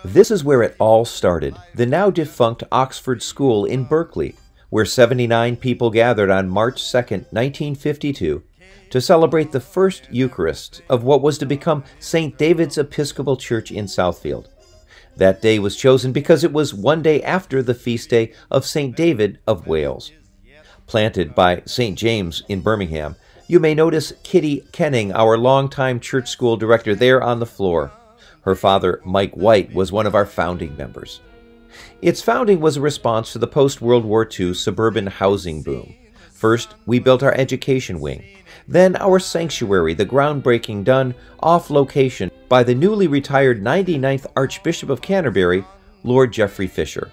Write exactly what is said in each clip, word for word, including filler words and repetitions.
This is where it all started, the now defunct Oxford School in Berkeley, where seventy-nine people gathered on March second, nineteen fifty-two, to celebrate the first Eucharist of what was to become Saint David's Episcopal Church in Southfield. That day was chosen because it was one day after the feast day of Saint David of Wales. Planted by Saint James in Birmingham, you may notice Kitty Kenning, our longtime church school director, there on the floor. Her father, Mike White, was one of our founding members. Its founding was a response to the post-World War Two suburban housing boom. First, we built our education wing. Then our sanctuary, the groundbreaking done off location by the newly retired ninety-ninth Archbishop of Canterbury, Lord Geoffrey Fisher.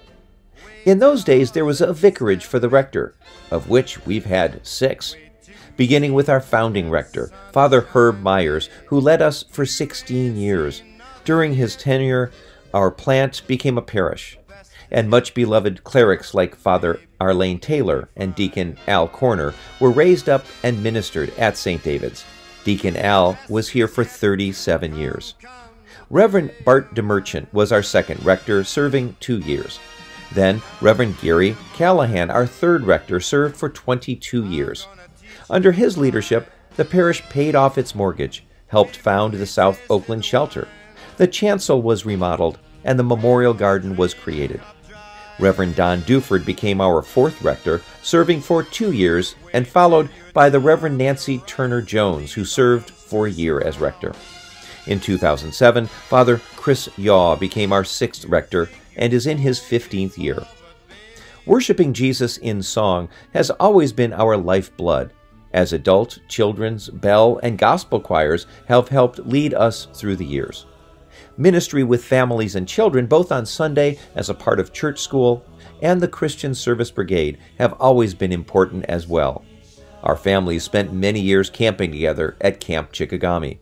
In those days, there was a vicarage for the rector, of which we've had six, beginning with our founding rector, Father Herb Myers, who led us for sixteen years. During his tenure, our plant became a parish, and much-beloved clerics like Father Arlene Taylor and Deacon Al Corner were raised up and ministered at Saint David's. Deacon Al was here for thirty-seven years. Reverend Bart DeMerchant was our second rector, serving two years. Then Reverend Gary Callahan, our third rector, served for twenty-two years. Under his leadership, the parish paid off its mortgage, helped found the South Oakland Shelter. The chancel was remodeled, and the memorial garden was created. Reverend Don Duford became our fourth rector, serving for two years, and followed by the Reverend Nancy Turner Jones, who served for a year as rector. In two thousand seven, Father Chris Yaw became our sixth rector and is in his fifteenth year. Worshiping Jesus in song has always been our lifeblood, as adult, children's, bell, and gospel choirs have helped lead us through the years. Ministry with families and children, both on Sunday as a part of church school and the Christian Service Brigade, have always been important as well. Our families spent many years camping together at Camp Chickagami.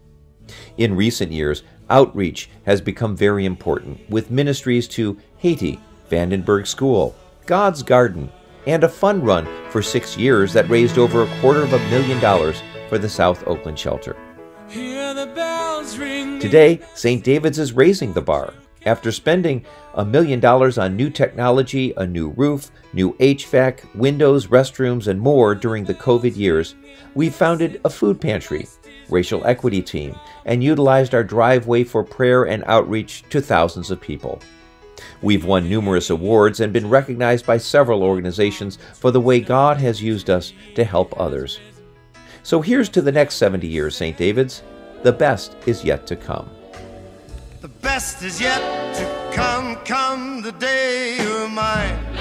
In recent years, outreach has become very important, with ministries to Haiti, Vandenberg School, God's Garden, and a fund run for six years that raised over a quarter of a million dollars for the South Oakland Shelter. Today, Saint David's is raising the bar. After spending a million dollars on new technology, a new roof, new H V A C, windows, restrooms, and more during the COVID years, we founded a food pantry, racial equity team, and utilized our driveway for prayer and outreach to thousands of people. We've won numerous awards and been recognized by several organizations for the way God has used us to help others. So here's to the next seventy years, Saint David's. The best is yet to come. The best is yet to come, come the day you're mine.